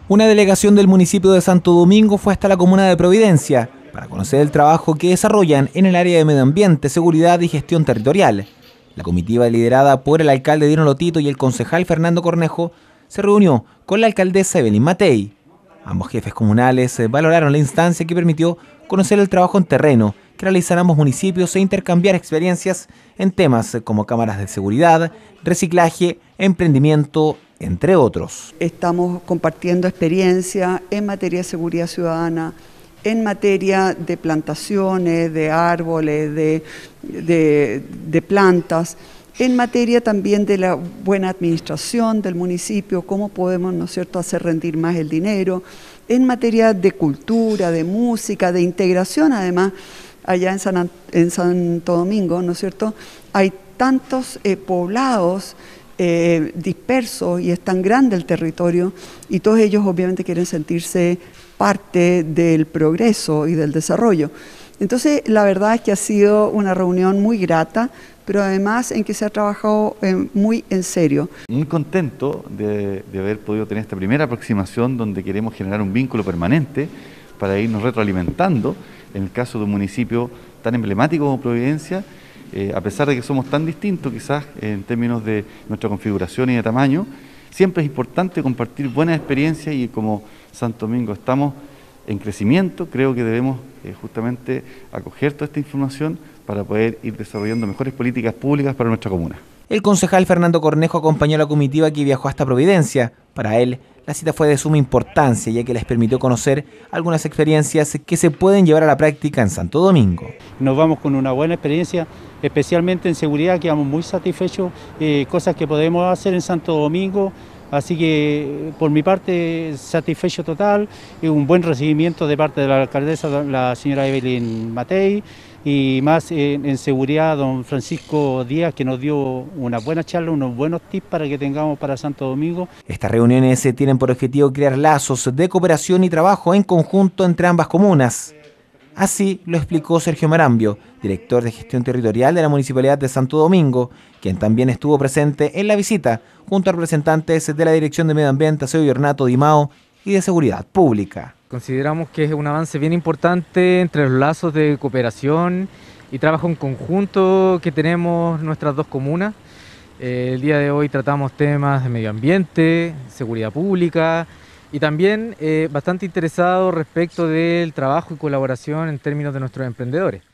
Una delegación del municipio de Santo Domingo fue hasta la comuna de Providencia para conocer el trabajo que desarrollan en el área de medio ambiente, seguridad y gestión territorial. La comitiva, liderada por el alcalde Dino Lotito y el concejal Fernando Cornejo, se reunió con la alcaldesa Evelyn Matei. Ambos jefes comunales valoraron la instancia que permitió conocer el trabajo en terreno que realizan ambos municipios e intercambiar experiencias en temas como cámaras de seguridad, reciclaje, emprendimiento, entre otros. Estamos compartiendo experiencia en materia de seguridad ciudadana, en materia de plantaciones, de árboles, de plantas, en materia también de la buena administración del municipio, cómo podemos, ¿no es cierto?, hacer rendir más el dinero, en materia de cultura, de música, de integración. Además, allá en Santo Domingo, ¿no es cierto?, hay tantos poblados dispersos y es tan grande el territorio y todos ellos obviamente quieren sentirse parte del progreso y del desarrollo. Entonces, la verdad es que ha sido una reunión muy grata, pero además en que se ha trabajado muy en serio. Muy contento de haber podido tener esta primera aproximación donde queremos generar un vínculo permanente para irnos retroalimentando en el caso de un municipio tan emblemático como Providencia, a pesar de que somos tan distintos quizás en términos de nuestra configuración y de tamaño, siempre es importante compartir buenas experiencias y como Santo Domingo estamos en crecimiento, creo que debemos justamente acoger toda esta información para poder ir desarrollando mejores políticas públicas para nuestra comuna. El concejal Fernando Cornejo acompañó a la comitiva que viajó hasta Providencia. Para él, la cita fue de suma importancia, ya que les permitió conocer algunas experiencias que se pueden llevar a la práctica en Santo Domingo. Nos vamos con una buena experiencia, especialmente en seguridad, quedamos muy satisfechos, cosas que podemos hacer en Santo Domingo. Así que por mi parte satisfecho total, un buen recibimiento de parte de la alcaldesa, la señora Evelyn Matei, y más en seguridad don Francisco Díaz, que nos dio una buena charla, unos buenos tips para que tengamos para Santo Domingo. Estas reuniones tienen por objetivo crear lazos de cooperación y trabajo en conjunto entre ambas comunas. Así lo explicó Sergio Marambio, director de gestión territorial de la Municipalidad de Santo Domingo, quien también estuvo presente en la visita junto a representantes de la Dirección de Medio Ambiente, Aseo y Ornato de IMAO y de Seguridad Pública. Consideramos que es un avance bien importante entre los lazos de cooperación y trabajo en conjunto que tenemos nuestras dos comunas. El día de hoy tratamos temas de medio ambiente, seguridad pública, y también bastante interesado respecto del trabajo y colaboración en términos de nuestros emprendedores.